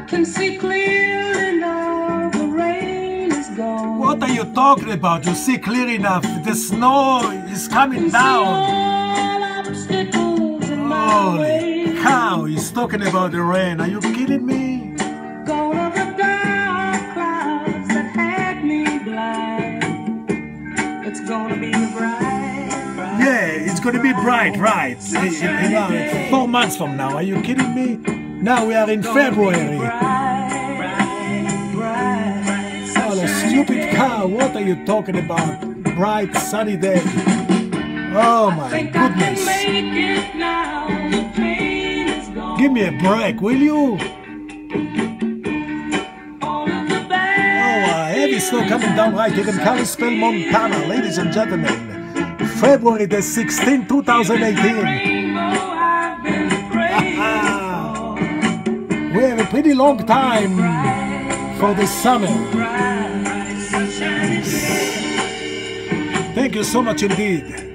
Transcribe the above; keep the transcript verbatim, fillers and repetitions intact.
can see clearly now the rain is gone. What are you talking about? You see clear enough. The snow is coming down. Holy cow, he's talking about the rain. Are you kidding me? Gone are the dark clouds that had me blind. It's gonna be bright, bright. Yeah, it's gonna be bright, right? You know, four months from now. Are you kidding me? Now we are in February. Oh, the stupid cow. What are you talking about? Bright, sunny day. Oh my goodness. Give me a break, will you? Oh, uh, heavy snow coming down right here in Kalispell, Montana, ladies and gentlemen. February the sixteenth, two thousand eighteen. We have a pretty long time for the summer. Thank you so much indeed.